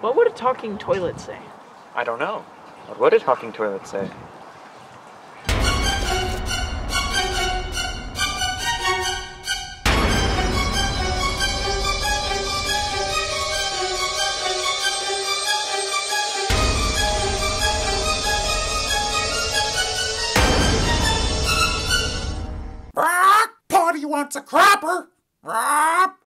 What would a talking toilet say? I don't know. What would a talking toilet say? Potty wants a cropper.